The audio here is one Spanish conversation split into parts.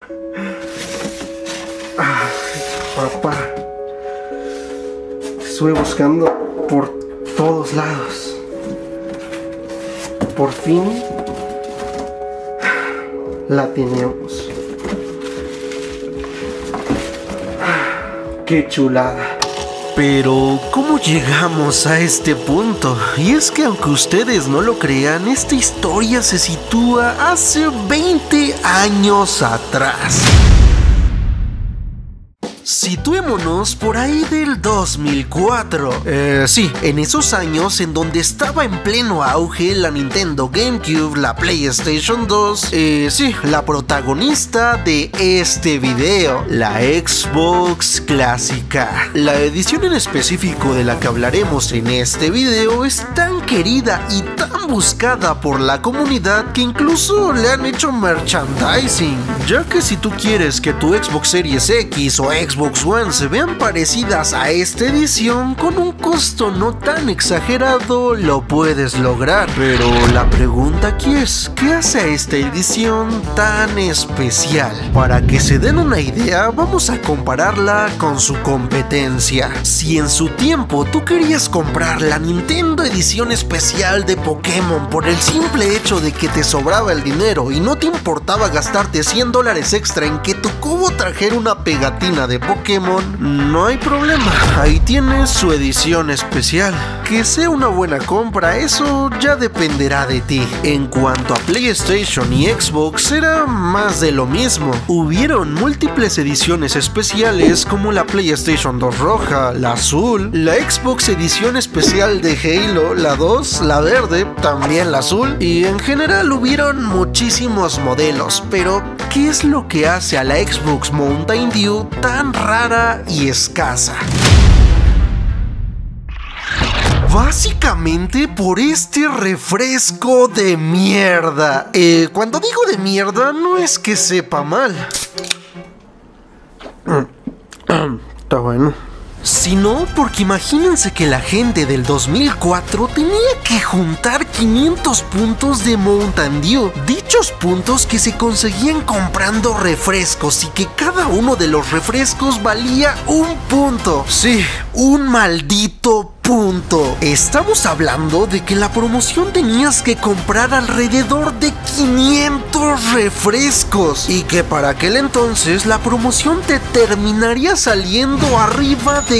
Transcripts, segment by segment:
Papá, te estuve buscando por todos lados. Por fin la tenemos. ¡Qué chulada! Pero, ¿cómo llegamos a este punto? Y es que aunque ustedes no lo crean, esta historia se sitúa hace 20 años atrás. Situémonos por ahí del 2004. Sí, en esos años en donde estaba en pleno auge la Nintendo GameCube, la PlayStation 2, sí, la protagonista de este video, la Xbox clásica. La edición en específico de la que hablaremos en este video es tan querida y tan buscada por la comunidad que incluso le han hecho merchandising, ya que si tú quieres que tu Xbox Series X o Xbox One se vean parecidas a esta edición, con un costo no tan exagerado lo puedes lograr. Pero la pregunta aquí es, ¿qué hace a esta edición tan especial? Para que se den una idea, vamos a compararla con su competencia. Si en su tiempo tú querías comprar la Nintendo edición especial de Pokémon por el simple hecho de que te sobraba el dinero y no te importaba gastarte $100 extra en que tu cubo trajera una pegatina de Pokémon, no hay problema, ahí tienes su edición especial. Que sea una buena compra, eso ya dependerá de ti. En cuanto a PlayStation y Xbox, era más de lo mismo. Hubieron múltiples ediciones especiales como la PlayStation 2 roja, la azul, la Xbox edición especial de Halo, la 2, la verde, también la azul, y en general hubieron muchísimos modelos. Pero, ¿qué es lo que hace a la Xbox Mountain Dew tan rara y escasa? Básicamente por este refresco de mierda. Cuando digo de mierda, no es que sepa mal. Está bueno. Sino porque imagínense que la gente del 2004 tenía que juntar 500 puntos de Mountain Dew. Dichos puntos que se conseguían comprando refrescos y que cada uno de los refrescos valía un punto. Sí, un maldito punto. Estamos hablando de que la promoción tenías que comprar alrededor de 500 refrescos y que para aquel entonces la promoción te terminaría saliendo arriba de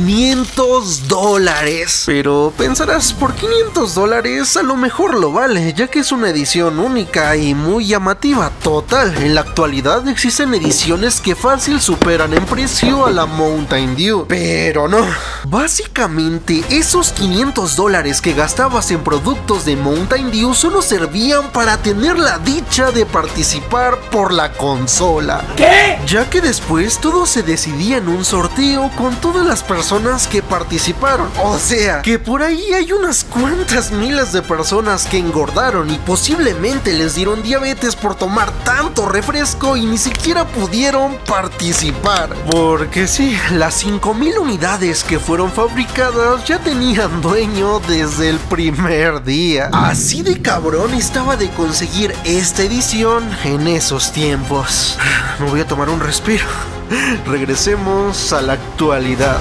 $500. Pero pensarás, por $500 a lo mejor lo vale, ya que es una edición única y muy llamativa. Total, en la actualidad existen ediciones que fácil superan en precio a la Mountain Dew, pero no. Básicamente esos $500 que gastabas en productos de Mountain Dew solo servían para tener la dicha de participar por la consola. ¿Qué? Ya que después todo se decidía en un sorteo con todas las personas que participaron. O sea, que por ahí hay unas cuantas miles de personas que engordaron y posiblemente les dieron diabetes por tomar tanto refresco y ni siquiera pudieron participar. Porque sí, las 5000 unidades que fueron fabricadas ya tenían dueño desde el primer día. Así de cabrón estaba de conseguir esta edición en esos tiempos. Me voy a tomar un respiro. Regresemos a la actualidad.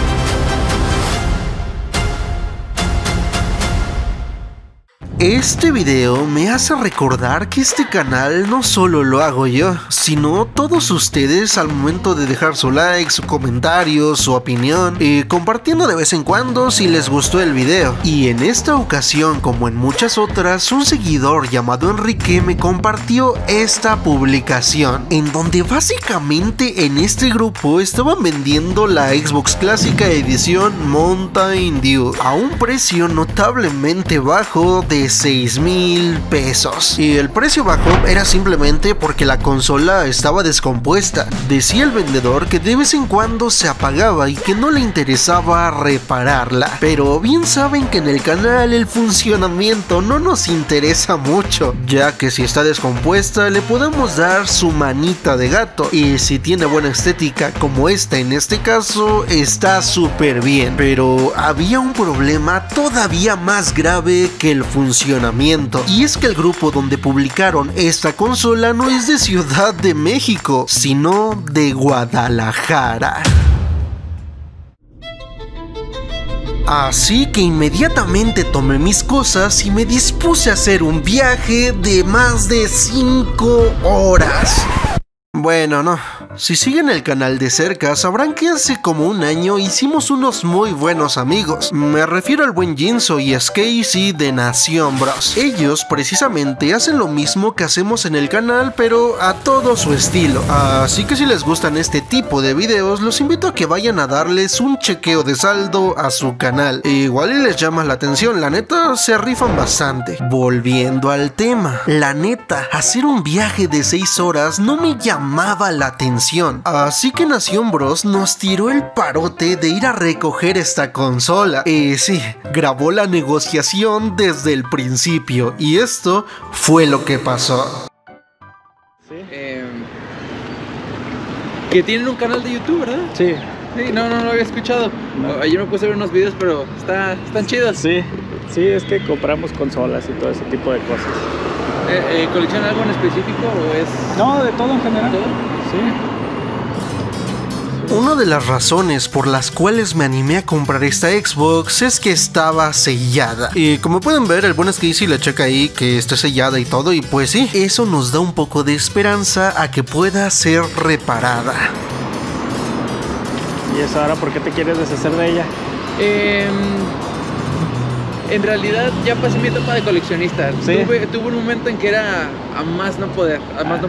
Este video me hace recordar que este canal no solo lo hago yo, sino todos ustedes al momento de dejar su like, su comentario, su opinión y compartiendo de vez en cuando si les gustó el video. Y en esta ocasión, como en muchas otras, un seguidor llamado Enrique me compartió esta publicación, en donde básicamente en este grupo estaban vendiendo la Xbox clásica edición Mountain Dew a un precio notablemente bajo de 6,000 pesos. Y el precio bajo era simplemente porque la consola estaba descompuesta. Decía el vendedor que de vez en cuando se apagaba y que no le interesaba repararla. Pero bien saben que en el canal el funcionamiento no nos interesa mucho, ya que si está descompuesta le podemos dar su manita de gato, y si tiene buena estética como esta en este caso, está súper bien. Pero había un problema todavía más grave que el funcionamiento. funcionamiento. Y es que el grupo donde publicaron esta consola no es de Ciudad de México, sino de Guadalajara. Así que inmediatamente tomé mis cosas y me dispuse a hacer un viaje de más de 5 horas. Bueno, no. Si siguen el canal de cerca, sabrán que hace como un año hicimos unos muy buenos amigos. Me refiero al buen Jinso y Casey de Nación Bros. Ellos precisamente hacen lo mismo que hacemos en el canal, pero a todo su estilo. Así que si les gustan este tipo de videos, los invito a que vayan a darles un chequeo de saldo a su canal. Igual y les llama la atención, la neta se rifan bastante. Volviendo al tema, la neta, hacer un viaje de 6 horas no me llamaba la atención. Así que Nación Bros nos tiró el parote de ir a recoger esta consola. Sí, grabó la negociación desde el principio y esto fue lo que pasó. ¿Sí? Que tienen un canal de YouTube, ¿verdad? Sí. Sí, no lo había escuchado. No. Ayer me puse a ver unos videos, pero están chidos. Sí, es que compramos consolas y todo ese tipo de cosas. ¿Colecciona algo en específico o es...? No, de todo en general. ¿Todo? Sí. Una de las razones por las cuales me animé a comprar esta Xbox es que estaba sellada. Y como pueden ver, el buen Casey le checa ahí que esté sellada y todo, y pues sí, eso nos da un poco de esperanza a que pueda ser reparada. ¿Y eso ahora por qué te quieres deshacer de ella? En realidad ya pasé mi etapa de coleccionista. ¿Sí? Tuve un momento en que era a más no poder,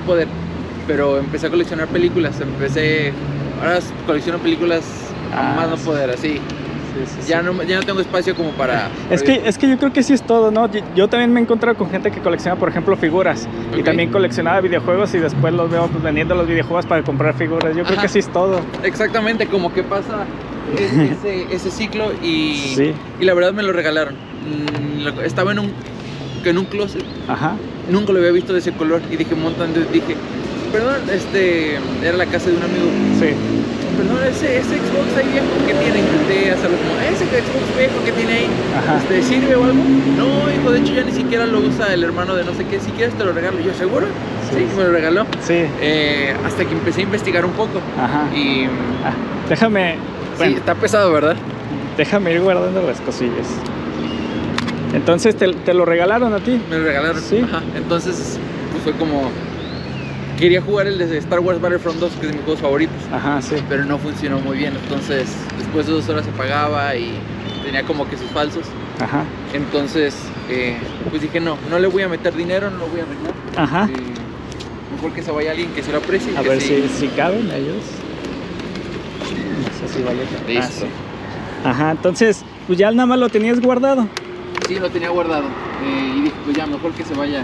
pero empecé a coleccionar películas, ahora colecciono películas a más no poder, así. Sí. Ya no tengo espacio como para... Es que yo creo que sí es todo, ¿no? Yo también me he encontrado con gente que colecciona, por ejemplo, figuras. Okay. Y también coleccionaba videojuegos y después los veo pues, vendiendo los videojuegos para comprar figuras. Yo creo que sí es todo. Exactamente, como que pasa ese ciclo y, sí. Y la verdad me lo regalaron. Estaba en un closet. Ajá. Nunca lo había visto de ese color y dije, perdón, era la casa de un amigo. Sí. Perdón, ese Xbox ahí viejo que tiene, intenté hacerlo como, ese Xbox viejo que tiene ahí, ¿sirve o algo? No, hijo, de hecho ya ni siquiera lo usa el hermano de no sé qué, si quieres te lo regalo. Yo, ¿seguro? Sí, me lo regaló. Sí. Hasta que empecé a investigar un poco. Ajá. Y... déjame... Bueno, sí, está pesado, ¿verdad? Déjame ir guardando las cosillas. Entonces, ¿te lo regalaron a ti? Me lo regalaron. Sí. Ajá. Entonces, pues fue como... Quería jugar el de Star Wars Battlefront 2, que es de mis juegos favoritos. Ajá, sí. Pero no funcionó muy bien. Entonces, después de 2 horas se apagaba y tenía como que sus falsos. Ajá. Entonces, pues dije, no le voy a meter dinero, no lo voy a meter. Ajá. Mejor que se vaya alguien que se lo aprecie. A ver si caben ellos. No sé si vale. Listo. Sí. Ajá, entonces, pues ya nada más lo tenías guardado. Sí, lo tenía guardado. Y dije, pues ya, mejor que se vaya.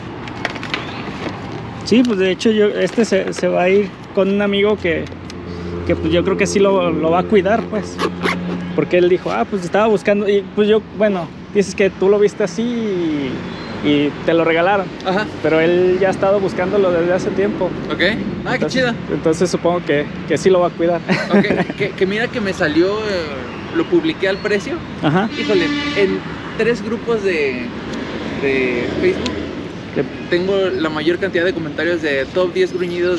Sí, pues de hecho se va a ir con un amigo que pues yo creo que sí lo va a cuidar, pues. Porque él dijo, pues estaba buscando, y pues yo, bueno, dices que tú lo viste así y te lo regalaron. Ajá. Pero él ya ha estado buscándolo desde hace tiempo. Ok. Qué chido. Entonces supongo que sí lo va a cuidar. Ok, que mira que me salió, lo publiqué al precio. Ajá. Híjole, en 3 grupos de Facebook. Tengo la mayor cantidad de comentarios de top 10 gruñidos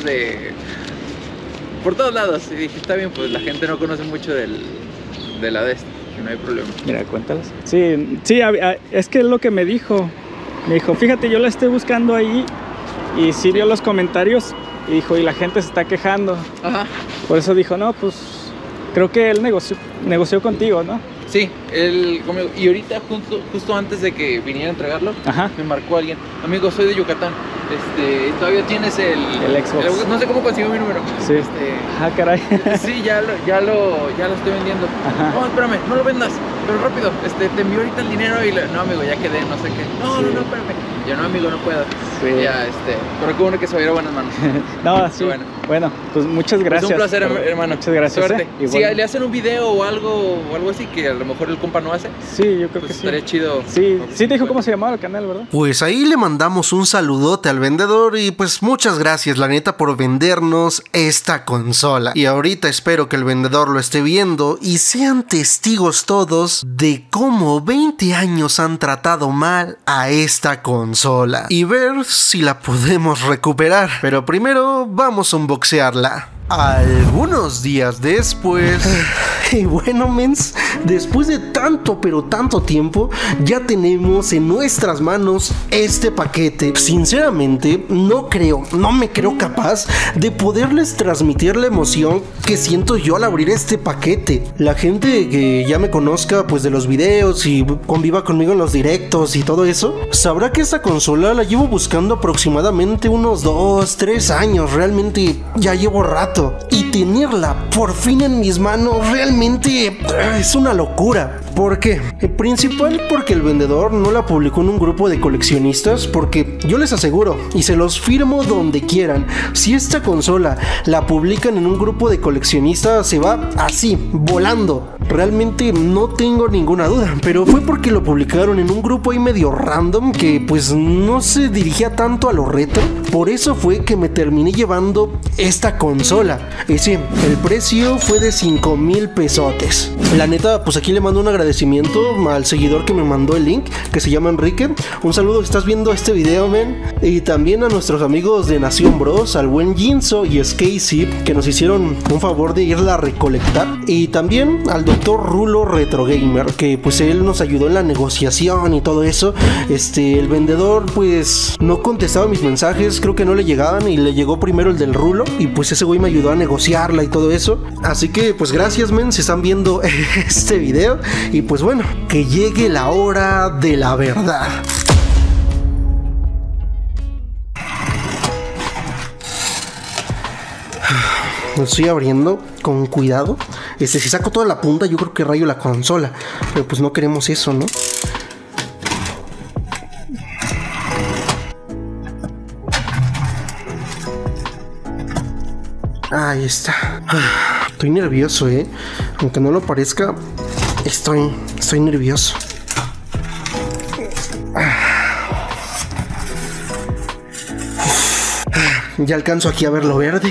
por todos lados. Y dije, está bien, pues la gente no conoce mucho de la de esta, que no hay problema. Mira, cuéntalas. Sí, es que es lo que me dijo. Me dijo, fíjate, yo la estoy buscando ahí. Y sí vio los comentarios. Y dijo, y la gente se está quejando. Ajá. Por eso dijo, no, pues creo que él negoció contigo, ¿no? Sí, él conmigo. Y ahorita, justo antes de que viniera a entregarlo, me marcó alguien. Amigo, soy de Yucatán. Todavía tienes el Xbox. No sé cómo consiguió mi número. Sí. Caray. Sí, ya lo estoy vendiendo. Ajá. No, espérame, no lo vendas, pero rápido. Te envío ahorita el dinero y no, amigo, ya quedé, no sé qué. No, espérame. Yo, no, amigo, no puedo. Sí. Ya, pero qué bueno que se va a ir a buenas manos. No, sí. Bueno, pues muchas gracias. Es un placer, hermano. Muchas gracias. Suerte. Si le hacen un video o algo así que a lo mejor el compa no hace. Sí, yo creo pues que sí. Estaría chido. Sí, sí te dijo cómo se llamaba el canal, ¿verdad? Pues ahí le mandamos un saludote al vendedor y pues muchas gracias, la neta, por vendernos esta consola. Y ahorita espero que el vendedor lo esté viendo y sean testigos todos de cómo 20 años han tratado mal a esta consola y ver si la podemos recuperar. Pero primero vamos a unboxearla. Algunos días después... Y bueno, mens, después de tanto pero tanto tiempo, ya tenemos en nuestras manos este paquete. Sinceramente, no me creo capaz de poderles transmitir la emoción que siento yo al abrir este paquete. La gente que ya me conozca pues de los videos y conviva conmigo en los directos y todo eso, sabrá que esta consola la llevo buscando aproximadamente unos 2-3 años. Realmente ya llevo rato. Y tenerla por fin en mis manos realmente es una locura. ¿Por qué? Principal porque el vendedor no la publicó en un grupo de coleccionistas, porque yo les aseguro y se los firmo donde quieran, si esta consola la publican en un grupo de coleccionistas se va así, volando. Realmente no tengo ninguna duda, pero fue porque lo publicaron en un grupo ahí medio random que pues no se dirigía tanto a lo retro. Por eso fue que me terminé llevando esta consola. Y sí, el precio fue de 5,000 pesotes. La neta, pues aquí le mando un agradecimiento al seguidor que me mandó el link, que se llama Enrique. Un saludo si estás viendo este video, men. Y también a nuestros amigos de Nación Bros, al buen Jinso y Skazip, que nos hicieron un favor de irla a recolectar. Y también al doctor Rulo Retro Gamer, que pues él nos ayudó en la negociación y todo eso. El vendedor pues no contestaba mis mensajes, creo que no le llegaban y le llegó primero el del Rulo. Y pues ese güey me ayudó a negociarla y todo eso. Así que pues gracias, men, si están viendo este video. Y pues bueno, que llegue la hora de la verdad. Lo estoy abriendo con cuidado. Si saco toda la punta, yo creo que rayo la consola. Pero pues no queremos eso, ¿no? Ahí está. Estoy nervioso, aunque no lo parezca, estoy nervioso. Ya alcanzo aquí a ver lo verde.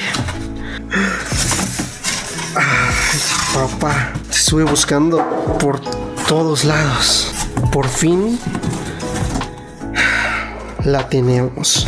Papá, te estuve buscando por todos lados. Por fin la tenemos.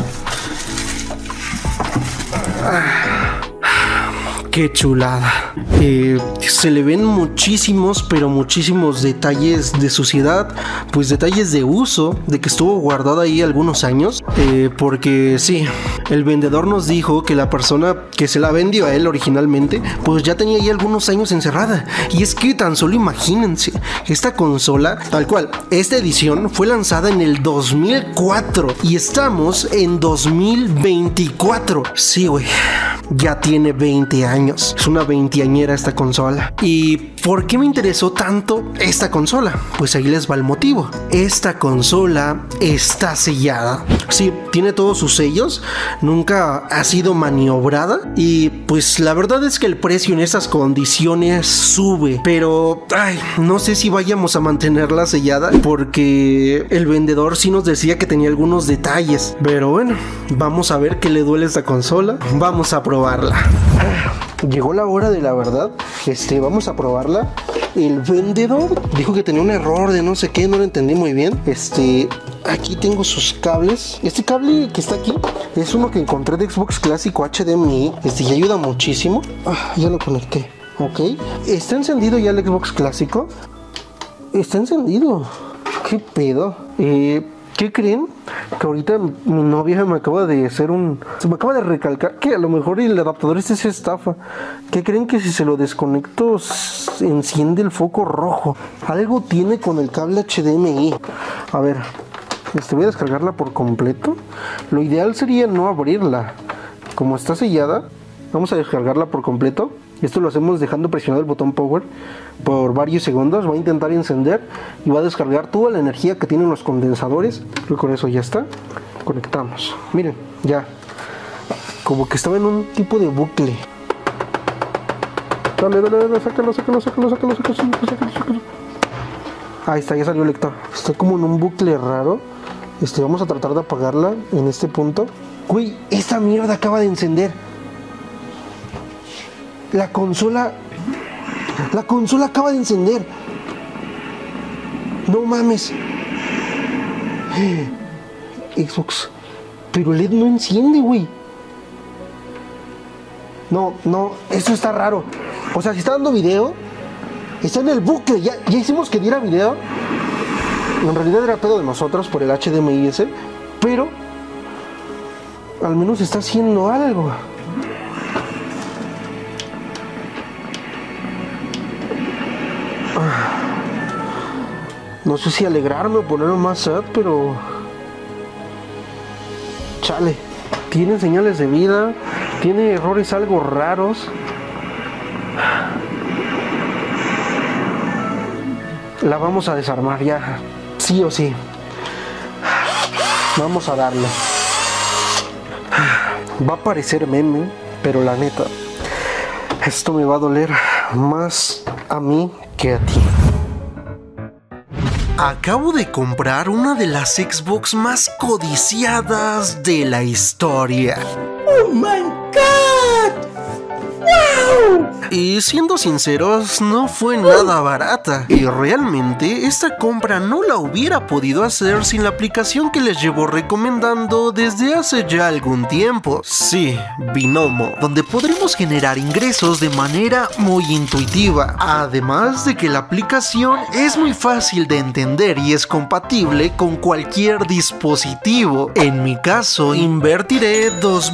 Qué chulada. Se le ven muchísimos, pero muchísimos detalles de suciedad, pues detalles de uso, de que estuvo guardada ahí algunos años, porque sí, el vendedor nos dijo que la persona que se la vendió a él originalmente, pues ya tenía ahí algunos años encerrada. Y es que tan solo imagínense, esta consola, tal cual, esta edición fue lanzada en el 2004 y estamos en 2024. Sí, güey, ya tiene 20 años. Es una veinteañera esta consola. ¿Y por qué me interesó tanto esta consola? Pues ahí les va el motivo. Esta consola está sellada. Sí, tiene todos sus sellos. Nunca ha sido maniobrada. Y pues la verdad es que el precio en esas condiciones sube. Pero no sé si vayamos a mantenerla sellada, porque el vendedor sí nos decía que tenía algunos detalles. Pero bueno, vamos a ver qué le duele a esta consola. Vamos a probarla. Llegó la hora de la verdad. Vamos a probarla. El vendedor dijo que tenía un error de no sé qué, no lo entendí muy bien. Aquí tengo sus cables. Este cable que está aquí es uno que encontré de Xbox clásico HDMI. Y ayuda muchísimo. Ya lo conecté. Ok. ¿Está encendido ya el Xbox clásico? Está encendido. ¿Qué pedo? ¿Qué creen? Que ahorita mi novia me acaba de hacer se me acaba de recalcar que a lo mejor el adaptador es estafa. ¿Qué creen? Que si se lo desconecto enciende el foco rojo. Algo tiene con el cable HDMI. A ver, voy a descargarla por completo. Lo ideal sería no abrirla. Como está sellada, vamos a descargarla por completo. Esto lo hacemos dejando presionado el botón power por varios segundos. Va a intentar encender y va a descargar toda la energía que tienen los condensadores. Creo que con eso ya está. conectamos. Miren, ya. Como que estaba en un tipo de bucle. Dale, sácalo. Ahí está, ya salió el lector. Está como en un bucle raro. Vamos a tratar de apagarla en este punto. Güey, esta mierda acaba de encender. La consola acaba de encender. No mames. Xbox. Pero el LED no enciende, güey. No, eso está raro. O sea, si está dando video, está en el bucle. Ya hicimos que diera video. En realidad era pedo de nosotros por el HDMI ese. Pero al menos está haciendo algo. No sé si alegrarme o ponerme más sad, pero... Chale. Tiene señales de vida. Tiene errores algo raros. La vamos a desarmar ya. Sí o sí. Vamos a darle. Va a parecer meme, pero la neta, esto me va a doler más a mí que a ti. Acabo de comprar una de las Xbox más codiciadas de la historia. ¡Oh my God! ¡Wow! Y siendo sinceros, no fue nada barata. Y realmente esta compra no la hubiera podido hacer sin la aplicación que les llevo recomendando desde hace ya algún tiempo. Sí, Binomo, donde podremos generar ingresos de manera muy intuitiva. Además de que la aplicación es muy fácil de entender y es compatible con cualquier dispositivo. En mi caso, invertiré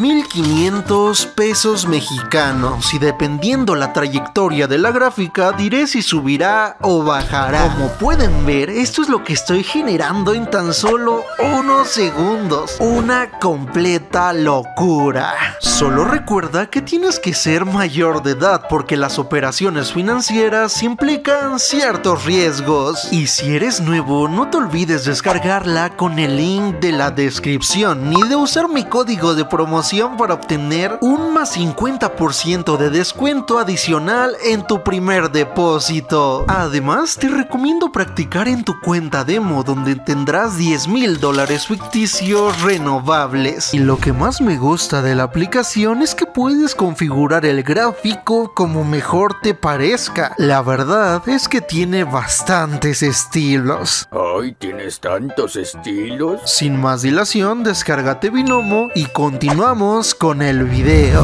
2,500 pesos mexicanos y dependiendo la trayectoria de la gráfica diré si subirá o bajará. Como pueden ver, esto es lo que estoy generando en tan solo unos segundos. Una completa locura. Solo recuerda que tienes que ser mayor de edad porque las operaciones financieras implican ciertos riesgos. Y si eres nuevo, no te olvides descargarla con el link de la descripción ni de usar mi código de promoción para obtener un más 50% de descuento adicional en tu primer depósito. Además, te recomiendo practicar en tu cuenta demo donde tendrás $10,000 ficticios renovables. Y lo que más me gusta de la aplicación es que puedes configurar el gráfico como mejor te parezca. La verdad es que tiene bastantes estilos. ¡Ay, tienes tantos estilos! Sin más dilación, descárgate Binomo y continuamos con el video.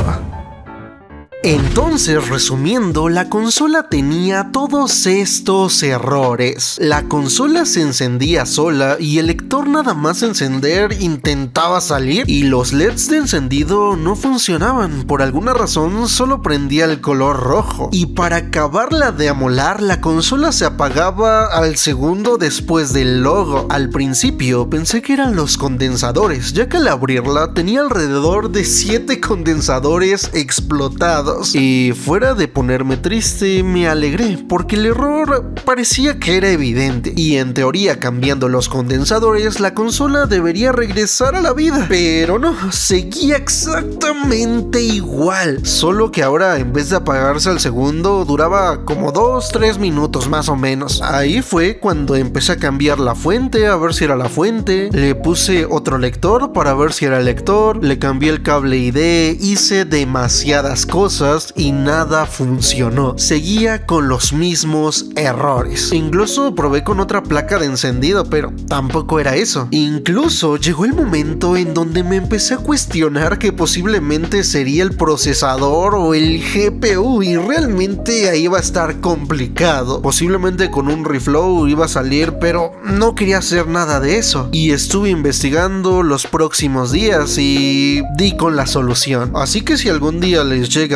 Entonces, resumiendo, la consola tenía todos estos errores. La consola se encendía sola y el lector nada más encender intentaba salir y los LEDs de encendido no funcionaban. Por alguna razón solo prendía el color rojo. Y para acabarla de amolar, la consola se apagaba al segundo después del logo. Al principio pensé que eran los condensadores, ya que al abrirla tenía alrededor de 7 condensadores explotados. Y fuera de ponerme triste, me alegré porque el error parecía que era evidente y en teoría cambiando los condensadores la consola debería regresar a la vida, pero no, seguía exactamente igual, solo que ahora en vez de apagarse al segundo duraba como 2-3 minutos más o menos. Ahí fue cuando empecé a cambiar la fuente a ver si era la fuente, le puse otro lector para ver si era el lector, le cambié el cable ID, hice demasiadas cosas y nada funcionó. Seguía con los mismos errores. Incluso probé con otra placa de encendido, pero tampoco era eso. Incluso llegó el momento en donde me empecé a cuestionar que posiblemente sería el procesador o el GPU y realmente ahí iba a estar complicado. Posiblemente con un reflow iba a salir, pero no quería hacer nada de eso. Y estuve investigando los próximos días y di con la solución. Así que si algún día les llega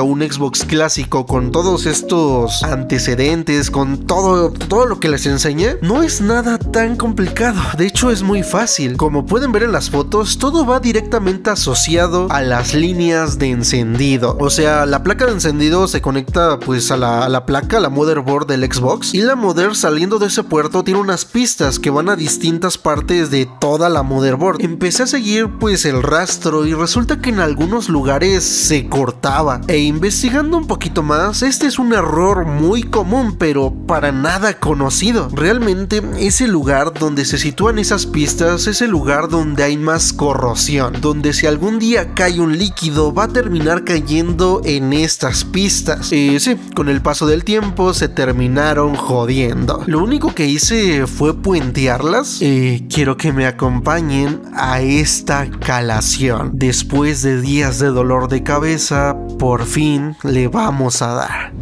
un Xbox clásico con todos estos antecedentes, con todo lo que les enseñé, no es nada tan complicado. De hecho, es muy fácil. Como pueden ver en las fotos, todo va directamente asociado a las líneas de encendido. O sea, la placa de encendido se conecta pues a la placa, a la motherboard del Xbox, y la mother, saliendo de ese puerto, tiene unas pistas que van a distintas partes de toda la motherboard. Empecé a seguir pues el rastro y resulta que en algunos lugares se cortaba, e investigando un poquito más, este es un error muy común pero para nada conocido. Realmente ese lugar donde se sitúan esas pistas es el lugar donde hay más corrosión, donde si algún día cae un líquido va a terminar cayendo en estas pistas. Sí, con el paso del tiempo se terminaron jodiendo. Lo único que hice fue puentearlas. Quiero que me acompañen a esta calación. Después de días de dolor de cabeza, por fin le vamos a dar.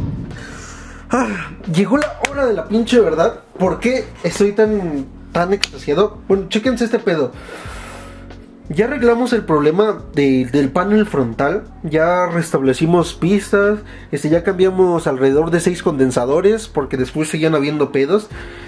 Llegó la hora de la pinche verdad. ¿Por qué estoy tan extasiado? Bueno, chéquense este pedo. Ya arreglamos el problema del panel frontal. Ya restablecimos pistas. Ya cambiamos alrededor de 6 condensadores, porque después seguían habiendo pedos.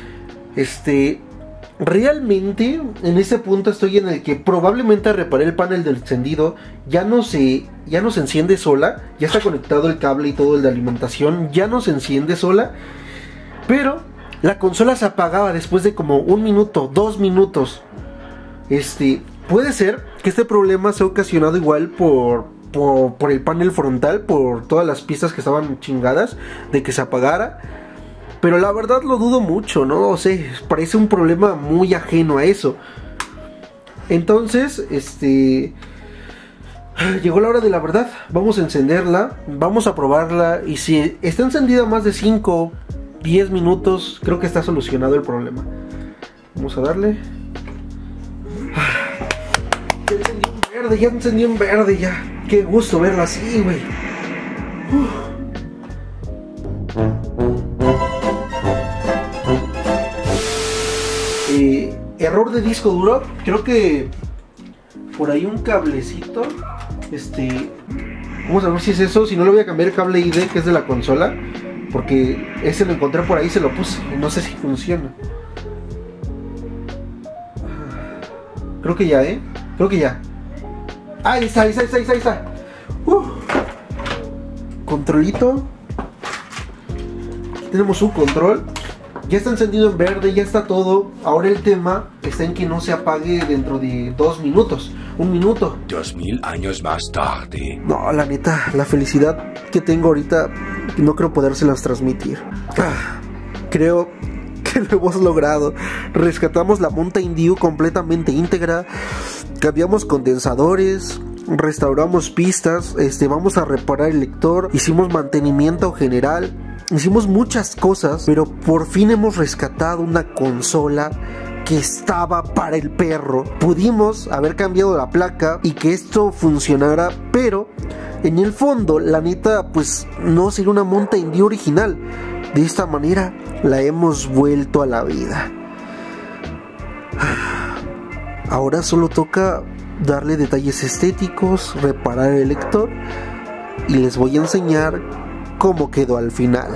Realmente en este punto estoy en el que probablemente reparé el panel del encendido. Ya no se enciende sola. Ya está conectado el cable y todo el de alimentación. Ya no se enciende sola. Pero la consola se apagaba después de como 1 minuto, 2 minutos. Puede ser que este problema sea ocasionado igual por el panel frontal, por todas las pistas que estaban chingadas, de que se apagara. Pero la verdad lo dudo mucho, ¿no? O sea, parece un problema muy ajeno a eso. Entonces, llegó la hora de la verdad. Vamos a encenderla, vamos a probarla. Y si está encendida más de 5, 10 minutos, creo que está solucionado el problema. Vamos a darle. Ya encendió en verde, ya. Qué gusto verla así, güey. Error de disco duro. Creo que por ahí un cablecito. Vamos a ver si es eso. Si no, le voy a cambiar el cable ID, que es de la consola, porque ese lo encontré por ahí, se lo puse. No sé si funciona. Creo que ya, creo que ya. Ahí está. Controlito. Aquí tenemos un control. Ya está encendido en verde, ya está todo. Ahora el tema está en que no se apague dentro de 2 minutos. 1 minuto. 2000 años más tarde. No, la neta, la felicidad que tengo ahorita no creo podérselas transmitir. Creo que lo hemos logrado. Rescatamos la Mountain Dew completamente íntegra. Cambiamos condensadores, restauramos pistas, vamos a reparar el lector, hicimos mantenimiento general, hicimos muchas cosas, pero por fin hemos rescatado una consola que estaba para el perro. Pudimos haber cambiado la placa y que esto funcionara, pero en el fondo, la neta, pues no sería una Mountain Dew original. De esta manera la hemos vuelto a la vida. Ahora solo toca darle detalles estéticos, reparar el lector, y les voy a enseñar cómo quedó al final.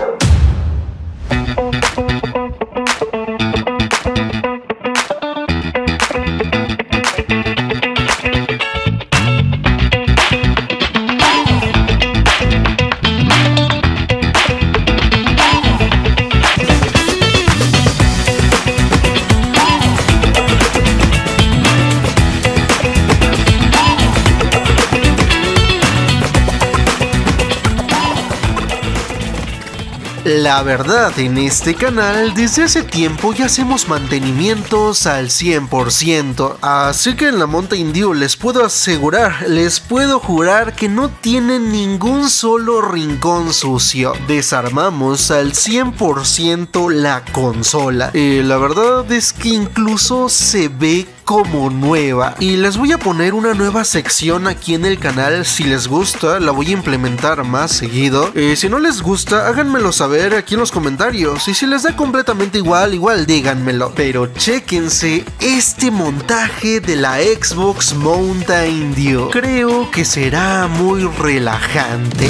La verdad, en este canal desde hace tiempo ya hacemos mantenimientos al 100%, así que en la Mountain Dew les puedo asegurar, les puedo jurar que no tienen ningún solo rincón sucio. Desarmamos al 100% la consola. La verdad es que incluso se ve como nueva. Y les voy a poner una nueva sección aquí en el canal. Si les gusta, la voy a implementar más seguido. Si no les gusta, háganmelo saber aquí en los comentarios. Y si les da completamente igual díganmelo. Pero chéquense este montaje de la Xbox Mountain Dew. Creo que será muy relajante.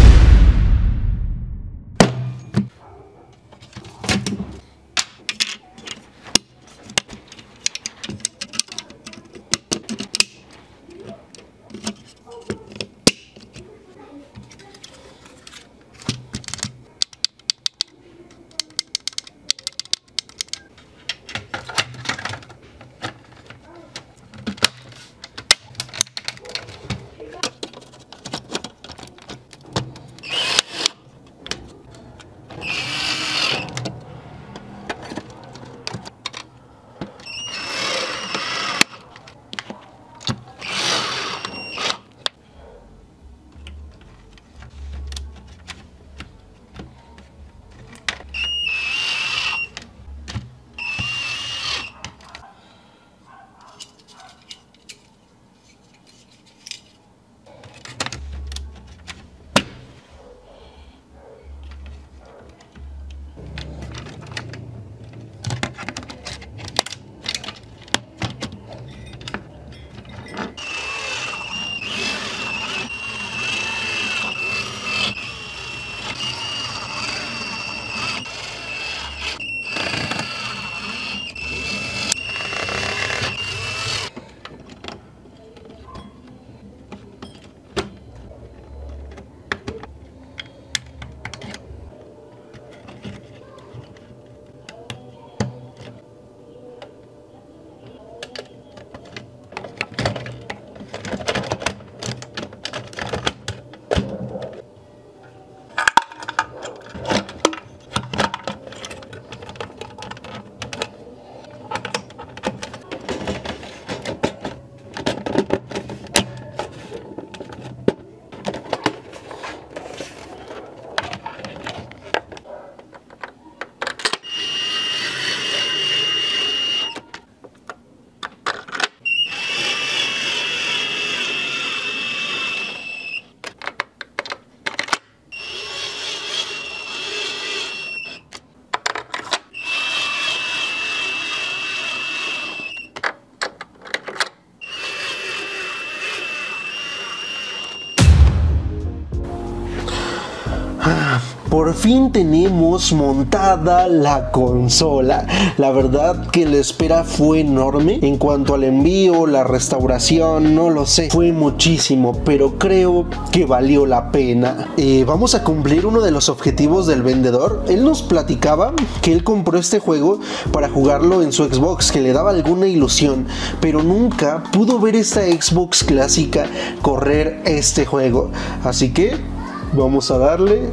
Por fin tenemos montada la consola. La verdad que la espera fue enorme. En cuanto al envío, la restauración, no lo sé, fue muchísimo, pero creo que valió la pena. Vamos a cumplir uno de los objetivos del vendedor. Él nos platicaba que él compró este juego para jugarlo en su Xbox, que le daba alguna ilusión, pero nunca pudo ver esta Xbox clásica correr este juego. Así que vamos a darle.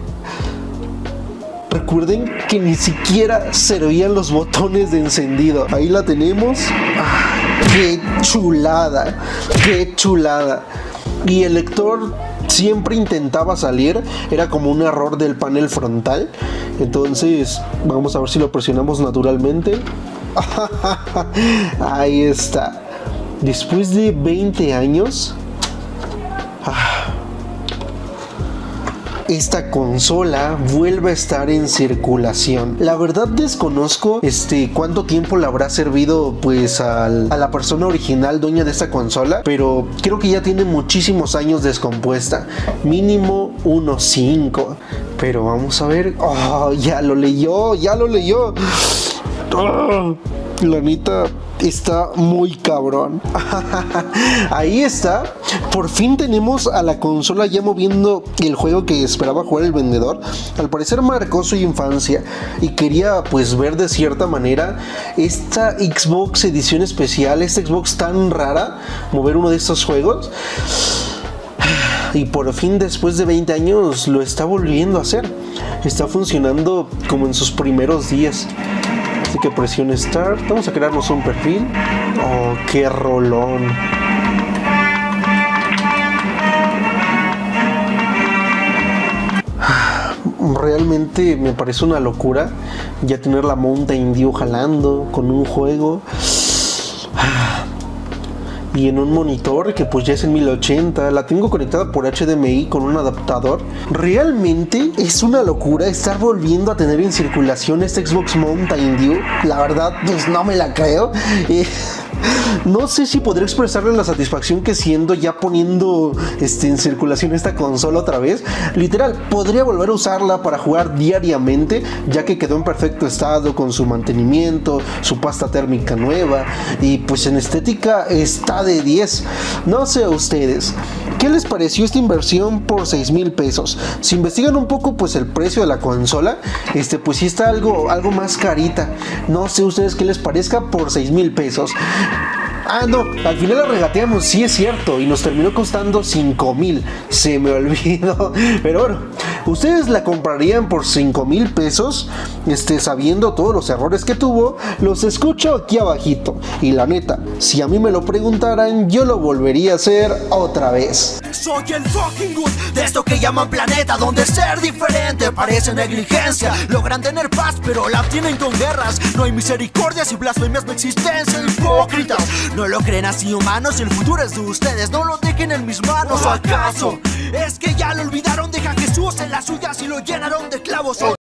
Recuerden que ni siquiera servían los botones de encendido. Ahí la tenemos. ¡Qué chulada! ¡Qué chulada! Y el lector siempre intentaba salir. Era como un error del panel frontal. Entonces vamos a ver si lo presionamos naturalmente. Ahí está. Después de 20 años... esta consola vuelve a estar en circulación. La verdad desconozco cuánto tiempo le habrá servido pues a la persona original dueña de esta consola, pero creo que ya tiene muchísimos años descompuesta, mínimo unos 5. Pero vamos a ver. Ya lo leyó. La neta está muy cabrón. Ahí está. Por fin tenemos a la consola ya moviendo el juego que esperaba jugar el vendedor. Al parecer marcó su infancia y quería pues ver de cierta manera esta Xbox edición especial, esta Xbox tan rara, mover uno de estos juegos. Y por fin después de 20 años lo está volviendo a hacer. Está funcionando como en sus primeros días. Así que presione Start. Vamos a crearnos un perfil. Oh, qué rolón. Realmente me parece una locura ya tener la Mountain Dew jalando con un juego. y en un monitor que pues ya es en 1080. La tengo conectada por HDMI con un adaptador. Realmente es una locura estar volviendo a tener en circulación este Xbox Mountain Dew. La verdad, pues no me la creo. No sé si podré expresarle la satisfacción que siento ya poniendo en circulación esta consola otra vez. Literal, podría volver a usarla para jugar diariamente, ya que quedó en perfecto estado con su mantenimiento, su pasta térmica nueva, y pues en estética está de 10. No sé a ustedes, ¿qué les pareció esta inversión por 6,000 pesos? Si investigan un poco pues el precio de la consola, pues sí está algo más carita. No sé ustedes qué les parezca por 6,000 pesos. Ah, no, al final la regateamos, sí es cierto, y nos terminó costando 5,000. Se me olvidó. Pero bueno, ¿ustedes la comprarían por 5,000 pesos? Sabiendo todos los errores que tuvo, los escucho aquí abajito. Y la neta, si a mí me lo preguntaran, yo lo volvería a hacer otra vez. Soy el fucking good de esto que llaman planeta, donde ser diferente parece negligencia. Logran tener paz, pero la obtienen con guerras. No hay misericordias y blasfemias, no existencia. Hipócritas, no lo creen así, humanos. El futuro es de ustedes, no lo dejen en mis manos. ¿O acaso es que ya lo olvidaron? Deja a Jesús en las suyas y lo llenaron de clavos.